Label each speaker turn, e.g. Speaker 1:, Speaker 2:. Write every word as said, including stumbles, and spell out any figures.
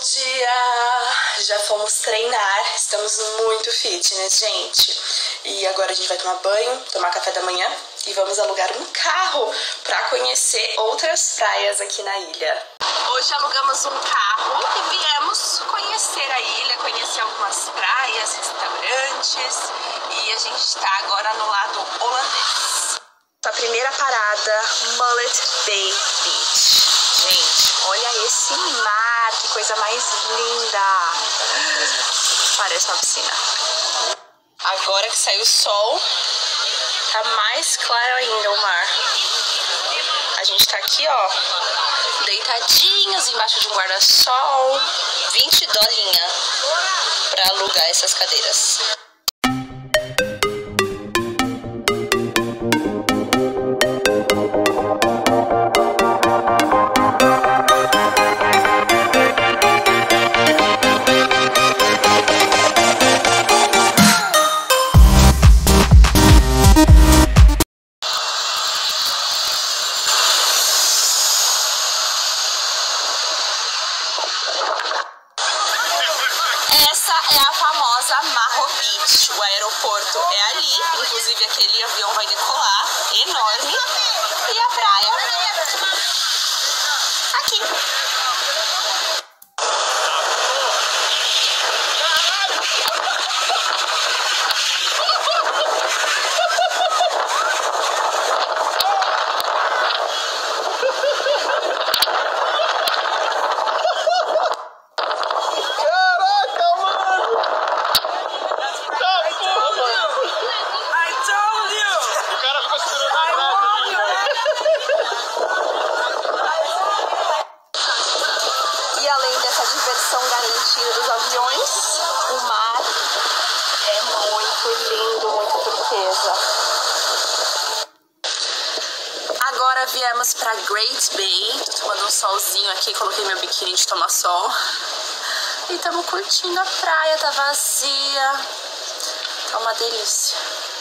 Speaker 1: dia! Já fomos treinar, estamos muito fitness, gente. E agora a gente vai tomar banho, tomar café da manhã e vamos alugar um carro para conhecer outras praias aqui na ilha. Hoje alugamos um carro e viemos conhecer a ilha, conhecer algumas praias, restaurantes, e a gente está agora no lado holandês. A primeira parada, Mullet Bay Beach. Gente, olha esse mar, que coisa mais linda! Parece uma piscina. Agora que saiu o sol, tá mais claro ainda o mar. A gente tá aqui, ó, deitadinhos embaixo de um guarda-sol. vinte dolinha pra alugar essas cadeiras. Essa é a famosa Marro Beach. O aeroporto é ali, inclusive aquele avião vai decolar, enorme. E a praia aqui. E além dessa diversão garantida dos aviões, o mar é muito lindo, muito turquesa. Agora viemos para Great Bay. Tô tomando um solzinho aqui, coloquei meu biquíni de tomar sol. E estamos curtindo a praia, tá vazia. Tá uma delícia.